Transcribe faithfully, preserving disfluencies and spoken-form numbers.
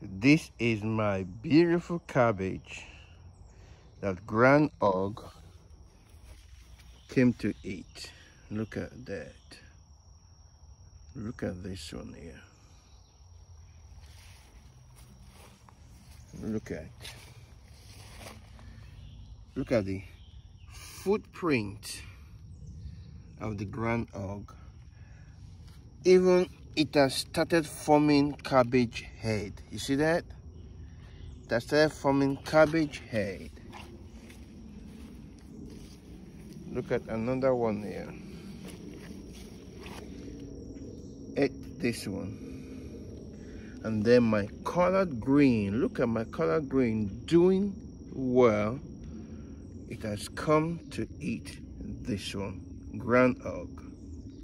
This is my beautiful cabbage that Groundhog came to eat. Look at that. Look at this one here. Look at Look at the footprint of the Groundhog. Even it has started forming cabbage head. You see that? That started forming cabbage head. Look at another one here. Ate this one. And then my colored green. Look at my colored green doing well. It has come to eat this one. Groundhog.